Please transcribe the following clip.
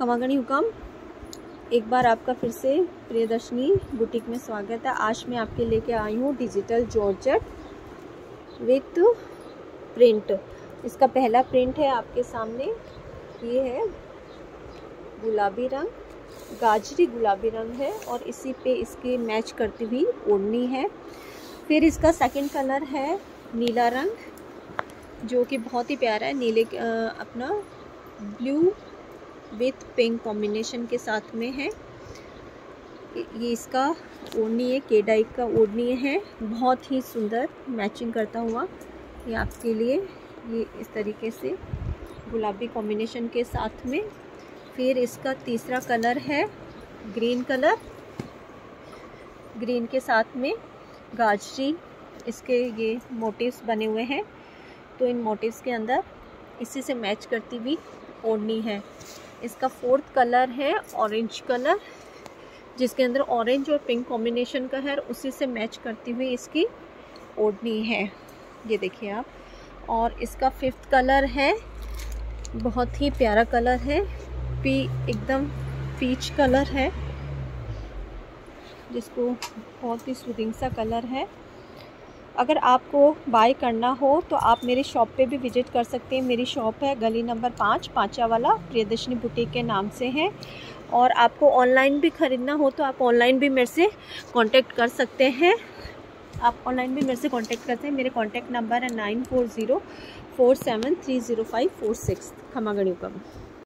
खमागणी हुकम, एक बार आपका फिर से प्रियदर्शनी बुटीक में स्वागत है। आज मैं आपके लेके आई हूँ डिजिटल जॉर्जेट विथ प्रिंट। इसका पहला प्रिंट है आपके सामने, ये है गुलाबी रंग, गाजरी गुलाबी रंग है और इसी पे इसके मैच करती हुई ओढ़नी है। फिर इसका सेकंड कलर है नीला रंग, जो कि बहुत ही प्यारा है। नीले अपना ब्लू विथ पिंक कॉम्बिनेशन के साथ में है। ये इसका ओढ़नी है, केडाई का ओढ़नी है, बहुत ही सुंदर मैचिंग करता हुआ ये आपके लिए, ये इस तरीके से गुलाबी कॉम्बिनेशन के साथ में। फिर इसका तीसरा कलर है ग्रीन कलर, ग्रीन के साथ में गाजरी इसके ये मोटिव्स बने हुए हैं, तो इन मोटिव्स के अंदर इसी से मैच करती हुई ओढ़नी है। इसका फोर्थ कलर है ऑरेंज कलर, जिसके अंदर ऑरेंज और पिंक कॉम्बिनेशन का है, उसी से मैच करती हुई इसकी ओढ़नी है, ये देखिए आप। और इसका फिफ्थ कलर है, बहुत ही प्यारा कलर है, एकदम पीच कलर है, जिसको बहुत ही सूदिंग सा कलर है। अगर आपको बाय करना हो तो आप मेरी शॉप पे भी विजिट कर सकते हैं। मेरी शॉप है गली नंबर 5 पांचावाला, प्रियदर्शनी बुटीक के नाम से है। और आपको ऑनलाइन भी ख़रीदना हो तो आप ऑनलाइन भी मेरे से कांटेक्ट कर सकते हैं। मेरे कांटेक्ट नंबर है 9404730546। खमागणी हुकम।